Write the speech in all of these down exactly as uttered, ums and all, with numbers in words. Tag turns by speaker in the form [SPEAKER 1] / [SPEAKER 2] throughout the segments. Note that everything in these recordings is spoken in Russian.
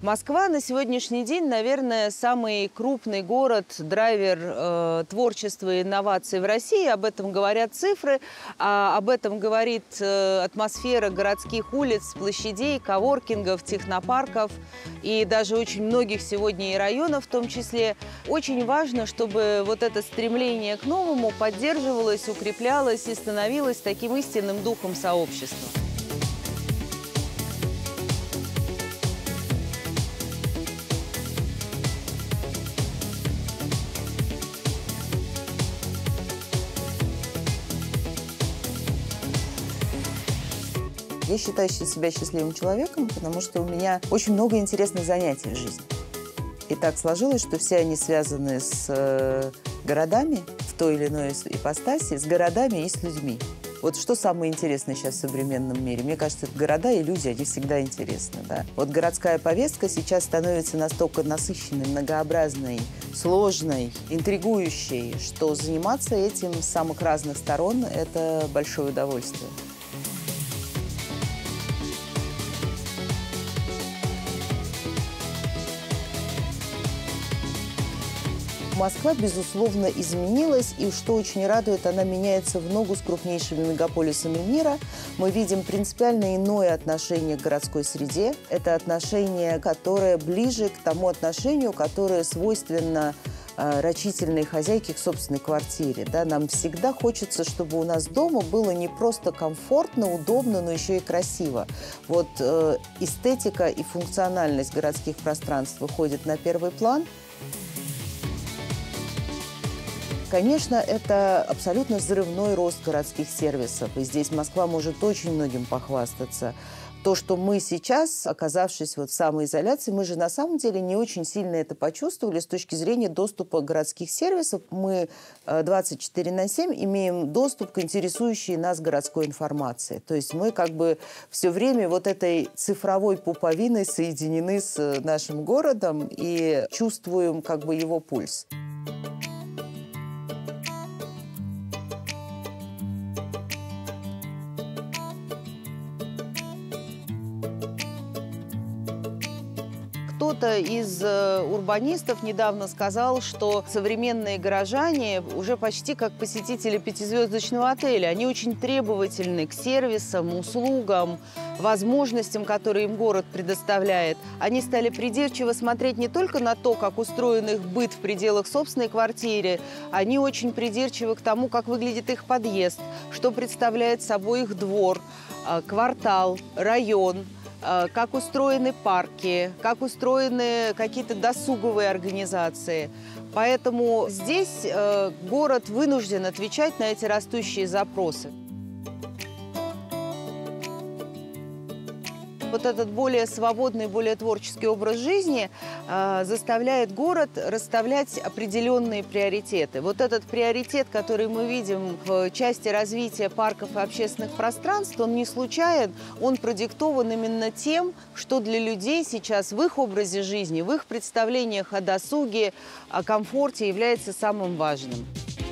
[SPEAKER 1] Москва на сегодняшний день, наверное, самый крупный город, драйвер э, творчества и инноваций в России. Об этом говорят цифры, а об этом говорит э, атмосфера городских улиц, площадей, коворкингов, технопарков и даже очень многих сегодня и районов в том числе. Очень важно, чтобы вот это стремление к новому поддерживалось, укреплялось и становилось таким истинным духом сообщества.
[SPEAKER 2] Я считаю себя счастливым человеком, потому что у меня очень много интересных занятий в жизни. И так сложилось, что все они связаны с э, городами в той или иной ипостаси, с городами и с людьми. Вот что самое интересное сейчас в современном мире? Мне кажется, это города и люди, они всегда интересны. Да? Вот городская повестка сейчас становится настолько насыщенной, многообразной, сложной, интригующей, что заниматься этим с самых разных сторон – это большое удовольствие. Москва, безусловно, изменилась, и, что очень радует, она меняется в ногу с крупнейшими мегаполисами мира. Мы видим принципиально иное отношение к городской среде. Это отношение, которое ближе к тому отношению, которое свойственно э, рачительной хозяйке к собственной квартире. Да? Нам всегда хочется, чтобы у нас дома было не просто комфортно, удобно, но еще и красиво. Вот э, эстетика и функциональность городских пространств выходит на первый план. Конечно, это абсолютно взрывной рост городских сервисов. И здесь Москва может очень многим похвастаться. То, что мы сейчас, оказавшись вот в самоизоляции, мы же на самом деле не очень сильно это почувствовали с точки зрения доступа городских сервисов. Мы двадцать четыре на семь имеем доступ к интересующей нас городской информации. То есть мы как бы все время вот этой цифровой пуповиной соединены с нашим городом и чувствуем как бы его пульс.
[SPEAKER 1] Кто-то из урбанистов недавно сказал, что современные горожане уже почти как посетители пятизвездочного отеля. Они очень требовательны к сервисам, услугам, возможностям, которые им город предоставляет. Они стали придирчиво смотреть не только на то, как устроен их быт в пределах собственной квартиры, они очень придирчивы к тому, как выглядит их подъезд, что представляет собой их двор, квартал, район, как устроены парки, как устроены какие-то досуговые организации. Поэтому здесь э, город вынужден отвечать на эти растущие запросы. Вот этот более свободный, более творческий образ жизни э, заставляет город расставлять определенные приоритеты. Вот этот приоритет, который мы видим в части развития парков и общественных пространств, он не случайен, он продиктован именно тем, что для людей сейчас в их образе жизни, в их представлениях о досуге, о комфорте является самым важным.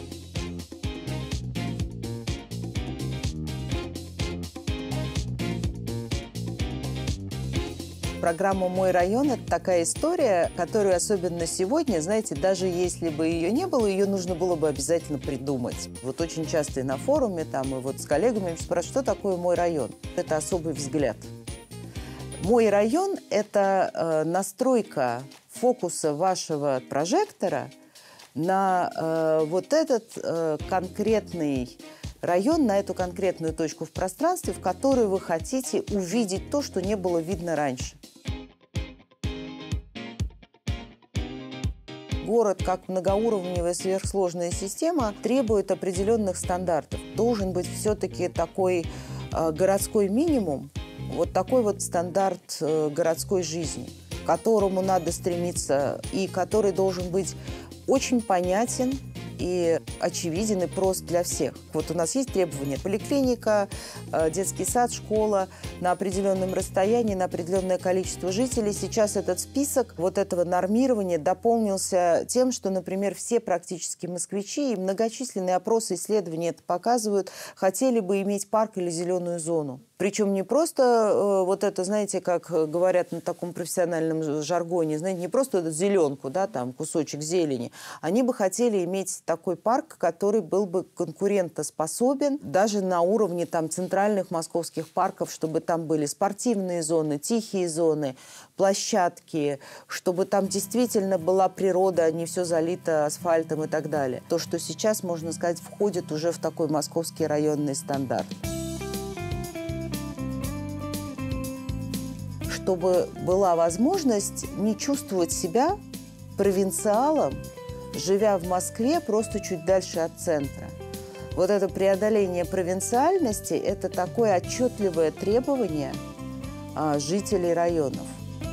[SPEAKER 2] Программа «Мой район» – это такая история, которую особенно сегодня, знаете, даже если бы ее не было, ее нужно было бы обязательно придумать. Вот очень часто и на форуме, там, и вот с коллегами спрашивают, что такое «Мой район». Это особый взгляд. «Мой район» – это э, настройка фокуса вашего прожектора на э, вот этот э, конкретный район, на эту конкретную точку в пространстве, в которой вы хотите увидеть то, что не было видно раньше. Город, как многоуровневая сверхсложная система, требует определенных стандартов. Должен быть все-таки такой э, городской минимум, вот такой вот стандарт э, городской жизни, к которому надо стремиться и который должен быть очень понятен и очевиден и прост для всех. Вот у нас есть требования: поликлиника, детский сад, школа на определенном расстоянии, на определенное количество жителей. Сейчас этот список вот этого нормирования дополнился тем, что, например, все практически москвичи, и многочисленные опросы, исследования это показывают, хотели бы иметь парк или зеленую зону. Причем не просто э, вот это, знаете, как говорят на таком профессиональном жаргоне, знаете, не просто эту зеленку, да, там кусочек зелени. Они бы хотели иметь такой парк, который был бы конкурентоспособен даже на уровне там центральных московских парков, чтобы там были спортивные зоны, тихие зоны, площадки, чтобы там действительно была природа, а не все залито асфальтом и так далее. То, что сейчас, можно сказать, входит уже в такой московский районный стандарт. Чтобы была возможность не чувствовать себя провинциалом, живя в Москве просто чуть дальше от центра. Вот это преодоление провинциальности – это такое отчетливое требование а, жителей районов.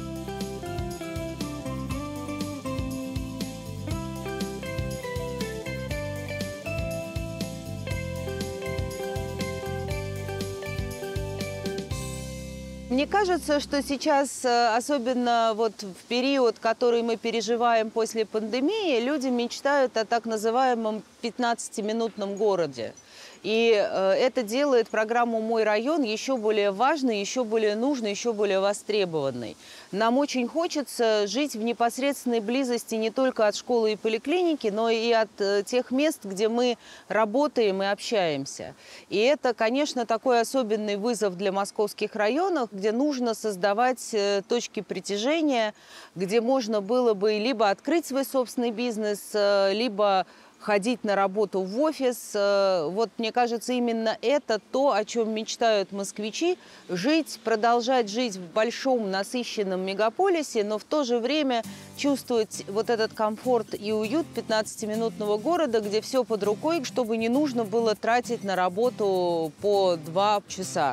[SPEAKER 1] Мне кажется, что сейчас, особенно вот в период, который мы переживаем после пандемии, люди мечтают о так называемом пятнадцатиминутном городе. И э, это делает программу «Мой район» еще более важной, еще более нужной, еще более востребованной. Нам очень хочется жить в непосредственной близости не только от школы и поликлиники, но и от э, тех мест, где мы работаем и общаемся. И это, конечно, такой особенный вызов для московских районов, где нужно создавать э, точки притяжения, где можно было бы либо открыть свой собственный бизнес, э, либо ходить на работу в офис. Вот, мне кажется, именно это то, о чем мечтают москвичи. Жить, продолжать жить в большом насыщенном мегаполисе, но в то же время чувствовать вот этот комфорт и уют пятнадцатиминутного города, где все под рукой, чтобы не нужно было тратить на работу по два часа.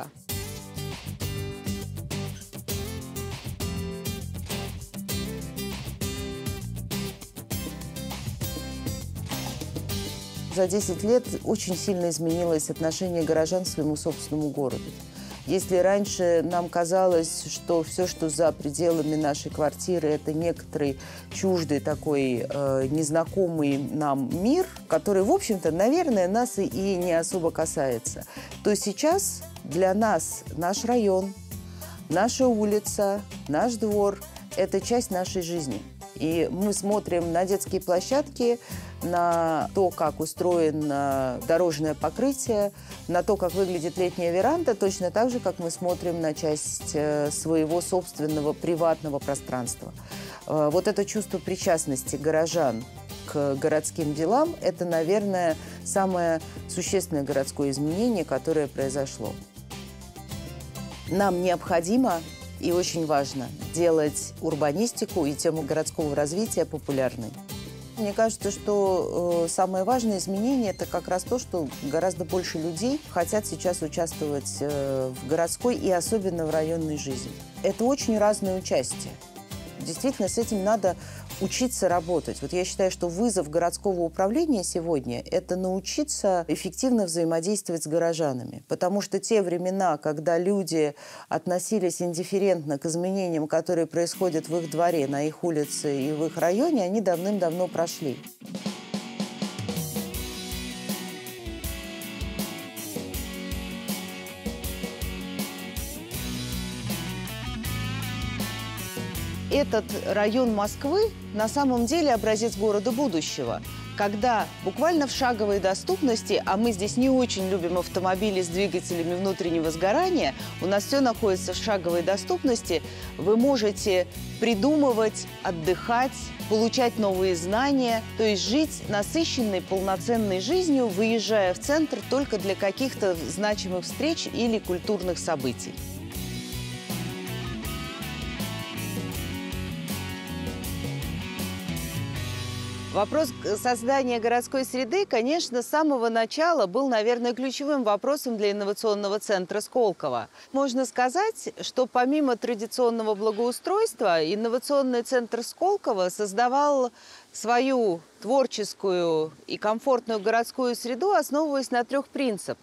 [SPEAKER 2] За десять лет очень сильно изменилось отношение горожан к своему собственному городу. Если раньше нам казалось, что все, что за пределами нашей квартиры, это некоторый чуждый такой э, незнакомый нам мир, который, в общем-то, наверное, нас и, и не особо касается, то сейчас для нас наш район, наша улица, наш двор – это часть нашей жизни. И мы смотрим на детские площадки, на то, как устроено дорожное покрытие, на то, как выглядит летняя веранда, точно так же, как мы смотрим на часть своего собственного приватного пространства. Вот это чувство причастности горожан к городским делам – это, наверное, самое существенное городское изменение, которое произошло. Нам необходимо и очень важно делать урбанистику и тему городского развития популярной. Мне кажется, что э, самое важное изменение – это как раз то, что гораздо больше людей хотят сейчас участвовать э, в городской и особенно в районной жизни. Это очень разное участие. Действительно, с этим надо учиться работать. Вот я считаю, что вызов городского управления сегодня – это научиться эффективно взаимодействовать с горожанами. Потому что те времена, когда люди относились индифферентно к изменениям, которые происходят в их дворе, на их улице и в их районе, они давным-давно прошли.
[SPEAKER 1] Этот район Москвы на самом деле образец города будущего, когда буквально в шаговой доступности, а мы здесь не очень любим автомобили с двигателями внутреннего сгорания, у нас все находится в шаговой доступности, вы можете придумывать, отдыхать, получать новые знания, то есть жить насыщенной, полноценной жизнью, выезжая в центр только для каких-то значимых встреч или культурных событий. Вопрос создания городской среды, конечно, с самого начала был, наверное, ключевым вопросом для инновационного центра Сколково. Можно сказать, что помимо традиционного благоустройства, инновационный центр Сколково создавал свою творческую и комфортную городскую среду, основываясь на трех принципах.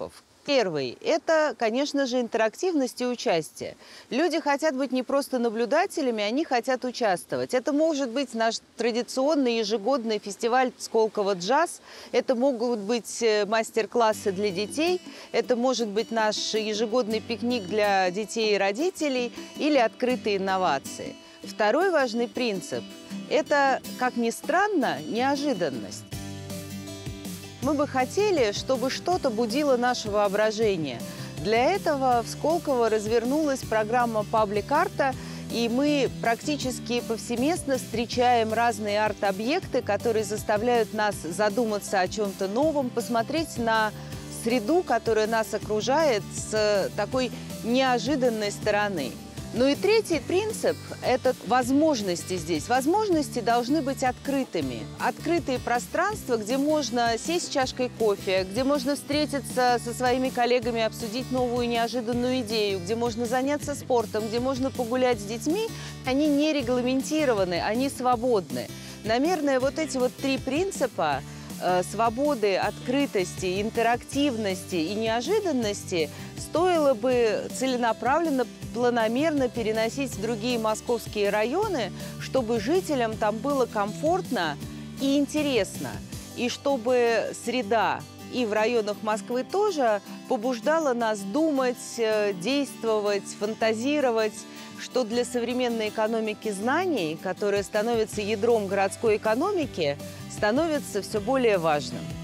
[SPEAKER 1] Первый – это, конечно же, интерактивность и участие. Люди хотят быть не просто наблюдателями, они хотят участвовать. Это может быть наш традиционный ежегодный фестиваль «Сколково джаз», это могут быть мастер-классы для детей, это может быть наш ежегодный пикник для детей и родителей или открытые инновации. Второй важный принцип – это, как ни странно, неожиданность. Мы бы хотели, чтобы что-то будило наше воображение. Для этого в Сколково развернулась программа «Паблик-арта», и мы практически повсеместно встречаем разные арт-объекты, которые заставляют нас задуматься о чем-то новом, посмотреть на среду, которая нас окружает, с такой неожиданной стороны. Ну и третий принцип – это возможности здесь. Возможности должны быть открытыми. Открытые пространства, где можно сесть с чашкой кофе, где можно встретиться со своими коллегами, обсудить новую неожиданную идею, где можно заняться спортом, где можно погулять с детьми. Они не регламентированы, они свободны. Наверное, вот эти вот три принципа э, – свободы, открытости, интерактивности и неожиданности – стоило бы целенаправленно, планомерно переносить в другие московские районы, чтобы жителям там было комфортно и интересно, и чтобы среда и в районах Москвы тоже побуждала нас думать, действовать, фантазировать, что для современной экономики знаний, которая становится ядром городской экономики, становится все более важным.